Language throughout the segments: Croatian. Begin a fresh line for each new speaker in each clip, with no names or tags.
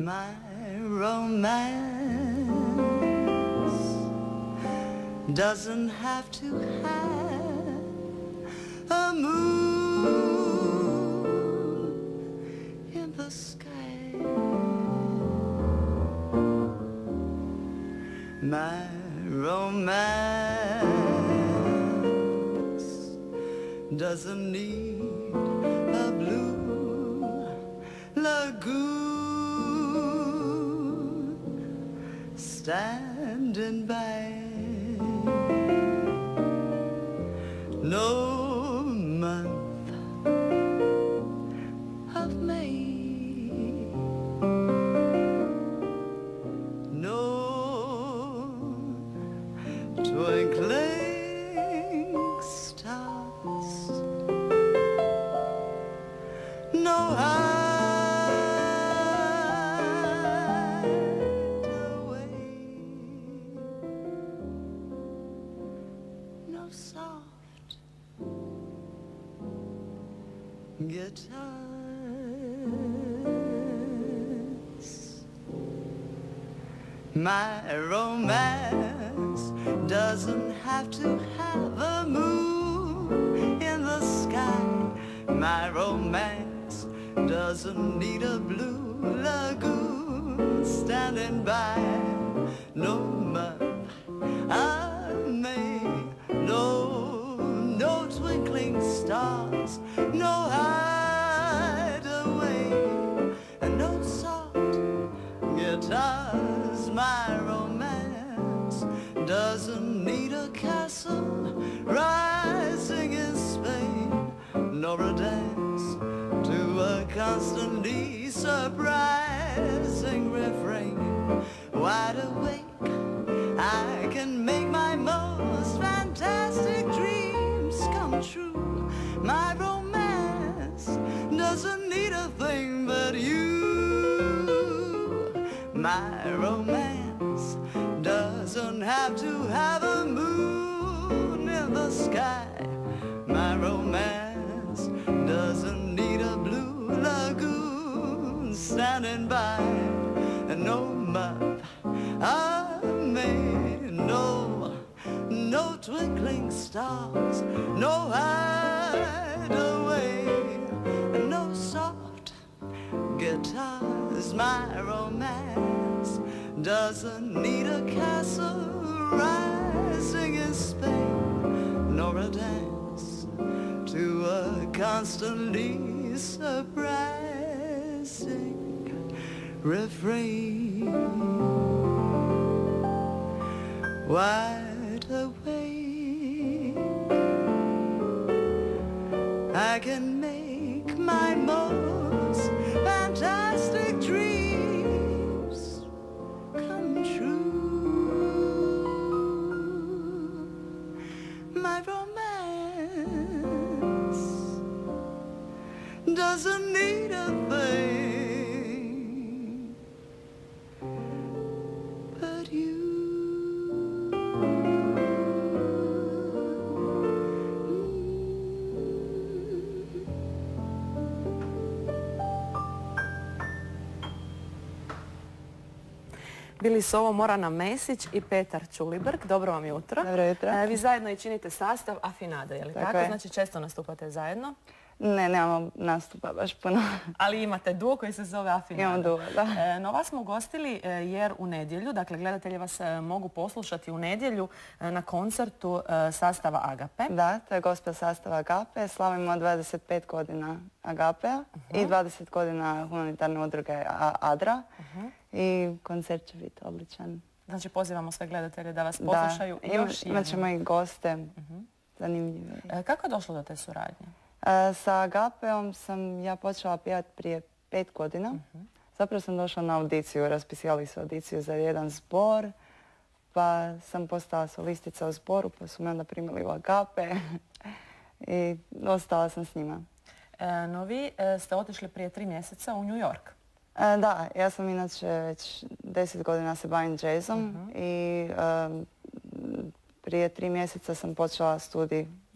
My romance doesn't have to have a moon in the sky. My romance doesn't need a blue lagoon standing by. No month of May, no twinkling stars, no hideaway, no soft guitars. My romance doesn't have to have a moon in the sky. My romance doesn't need a blue lagoon standing by. No month of May, no twinkling stars, no hideaway, and no soft guitars. My romance doesn't need a castle rising in Spain, nor a dance to a constantly surprising refrain. Wide awake, I can make my most fantastic dreams come true. My romance doesn't need a thing but you. My romance doesn't have to have a moon in the sky. My romance doesn't need a blue lagoon standing by. No month of May, no twinkling stars, no hideaway, no soft guitars. My romance doesn't need a castle rising in Spain, nor a dance to a constantly surprising refrain. Wide awake, I can make my most fantastic dreams come true. My romance doesn't need a thing but you.
Bili su ovo Morana Mesic i Petar Culibrk. Dobro vam jutro.
Dobro jutro.
Vi zajedno i činite sastav Afinada, je li tako? Znači često nastupate zajedno?
Ne, nemamo nastupa baš puno.
Ali imate duo koji se zove Afinada.
Imamo duo, da.
No vas smo gostili jer u nedjelju, dakle gledatelji vas mogu poslušati u nedjelju na koncertu sastava Agape.
Da, to je gospel sastava Agape. Slavimo 25 godina Agapea i 20 godina humanitarne udruge Adra. I koncert će biti odličan.
Znači pozivamo sve gledatelje da vas poslušaju još jednom.
Imat ćemo i goste zanimljive.
Kako je došlo do te suradnje?
Sa Agapeom sam ja počela pjevati prije 5 godina. Zapravo sam došla na audiciju, raspisivali su audiciju za jedan zbor, pa sam postala solistica u zboru, pa su me onda primili u Agape i ostala sam s njima.
No vi ste otišli prije 3 mjeseca u New York.
Da, ja sam inače već 10 godina se bavim džezom i prije 3 mjeseca sam počela studij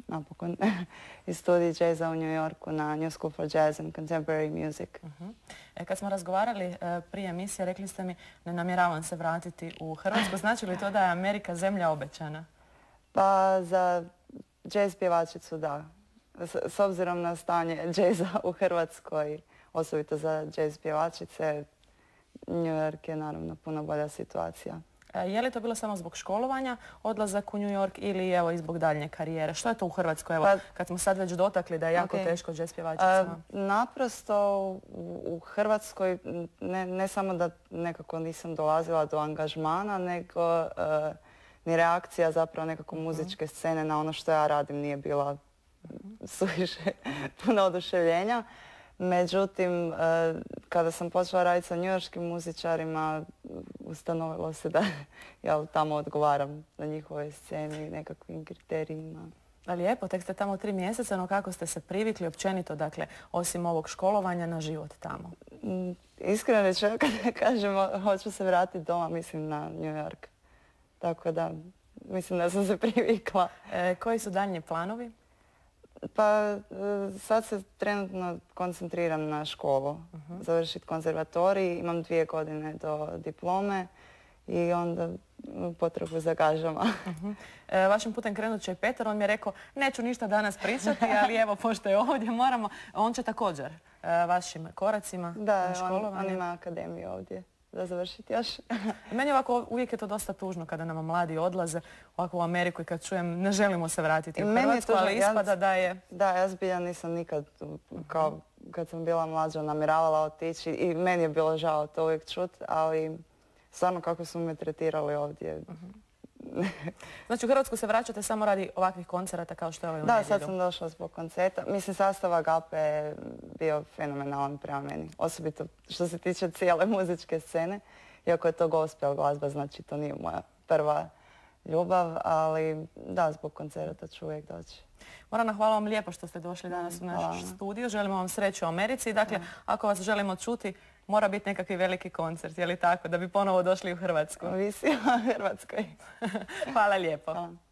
napokon i studij jazza u New Yorku na New School for Jazz and Contemporary Music.
Kad smo razgovarali prije emisije, rekli ste mi ne namjeravam se vratiti u Hrvatsku. Znači li to da je Amerika zemlja obećana?
Pa za jazz pjevačicu da. S obzirom na stanje džeza u Hrvatskoj, osobito za jazz pjevačice, New York je naravno puno bolja situacija.
Je li to bilo samo zbog školovanja, odlazak u New York ili evo i zbog daljnje karijere? Što je to u Hrvatskoj? Evo, kad smo sad već dotakli da je jako teško jazz pjevačicama. Naprosto
u Hrvatskoj ne samo da nekako nisam dolazila do angažmana, nego ni reakcija zapravo nekako muzičke scene na ono što ja radim nije bila suviše puno oduševljenja. Međutim, kada sam počela raditi sa njujorškim muzičarima, ustanovilo se da ja tamo odgovaram na njihovoj sceni nekakvim kriterijima.
Lijepo, tek ste tamo 3 mjeseca, no kako ste se privikli općenito, dakle, osim ovog školovanja na život tamo?
Iskreno rečeno, kada kažem hoću se vratiti doma, mislim na New York. Tako da, mislim da sam se privikla.
Koji su daljnji planovi?
Pa sad se trenutno koncentriram na školu. Završiti konzervatorij, imam 2 godine do diplome i onda potrebu za gažama.
Vašim putem krenut će i Petar, on mi je rekao neću ništa danas pričati, ali evo pošto je ovdje moramo, on će također vašim koracima školovanjem.
Da, on ima akademiju ovdje da završiti još.
Meni ovako uvijek je to dosta tužno kada nam mladi odlaze ovako u Ameriku i kad čujem ne želimo se vratiti u Hrvatsku, ali ispada da je...
Da, ja zbilja nisam nikad, kao kad sam bila mlađa, namjeravala otići i meni je bilo žao to uvijek čuti, ali stvarno kako su me tretirali ovdje.
Znači u Hrvatsku se vraćate samo radi ovakvih koncerata kao što je ovaj u nedjelju?
Da, sad sam došla zbog koncerta. Mislim, sastav Agape je bio fenomenalan prema meni. Osobito što se tiče cijele muzičke scene. Iako je to gospel glazba, znači to nije moja prva ljubav, ali da, zbog koncerata ću uvijek doći.
Morana, hvala vam lijepo što ste došli danas u naš studiju. Želimo vam sreću u Americi. Dakle, ako vas želimo čuti, mora biti nekakvi veliki koncert, je li tako, da bi ponovo došli u Hrvatsku?
Visi o Hrvatskoj.
Hvala lijepo.
Hvala.